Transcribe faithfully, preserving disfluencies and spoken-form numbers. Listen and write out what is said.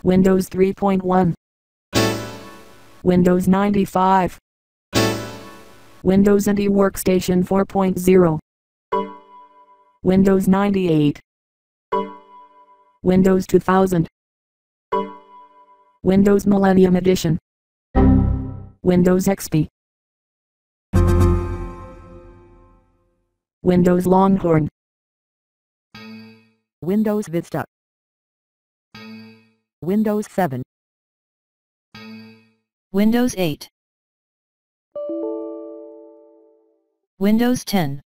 Windows three point one, Windows ninety-five, Windows N T Workstation four point zero, Windows ninety-eight, Windows two thousand, Windows Millennium Edition, Windows X P, Windows Longhorn, Windows Vista, Windows seven, Windows eight, Windows ten,